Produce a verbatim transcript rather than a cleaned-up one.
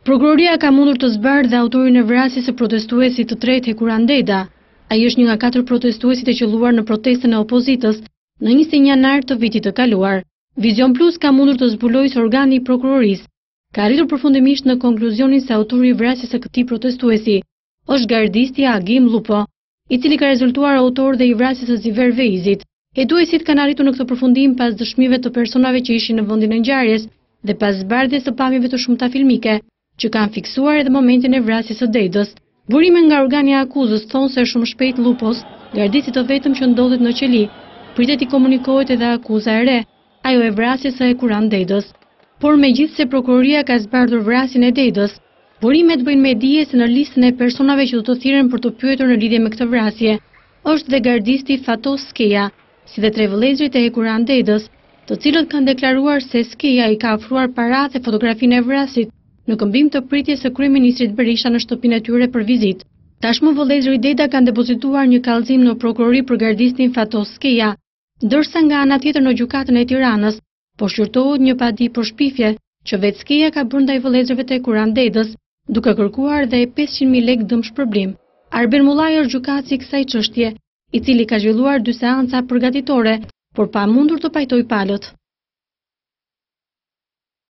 Prokuroria ka mundur të zbardhë dhe autorin e vrasjes së protestuesit të tretë Hekuran Deda. Ai është një nga katër protestuesit e qelluar në protestën e opozitës në njëzet e një janar të vitit të kaluar. Vizion Plus ka mundur të zbulojë se organi i prokurorisë ka arritur përfundimisht në konkluzionin se autori i vrasjes së këtij protestuesi është gardisti Agim Lupo, i cili ka rezultuar autor dhe i vrasjes së Ziver Veizit. Hetuesit kanë arritur në këtë përfundim pas dëshmive të personave që ishin në vendin e ngjarjes dhe pas zbardhjes së pamjeve të shumta filmike që kanë fiksuar edhe momentin e vrasjes së Dedës. Burime nga organi i akuzës thonë se shumë shpejt Lupos, gardisti të vetëm që ndodhet në qeli, pritet i komunikohet edhe akuza e re, ajo e vrasjes së Hekuran Dedës. Por megjithse prokuroria ka zbardhur vrasjen e Dedës, burimet bëjnë me dije se në listën e personave që do të thirren për të pyetur në lidhje me këtë vrasje është dhe gardisti Fatos Skeja, si dhe tre vëllezërit e Hekuran Dedës, të cilët kanë deklaruar se Skeja i ka ofruar paratë e fotografinë e vrasit në këmbim të pritjes së kryeministrit Berisha në shtëpinë e tyre për vizitë. Tashmë vëllezërit Deda kanë depozituar një kallëzim në prokurori për gardistin Fatos Skeja, ndërsa nga ana tjetër në gjykatën e Tiranës po shqyrtohet një padi për shpifje që vetë Skeja ka bërë ndaj vëllezërve të Hekuran Dedës, duke kërkuar dhe pesëqind mijë lekë dëm shpërblim. Arben Mullaj është gjykatësi i kësaj çështje, i cili ka zhvilluar dy seanca përgatitore, por pa mundur të pajtojë palët.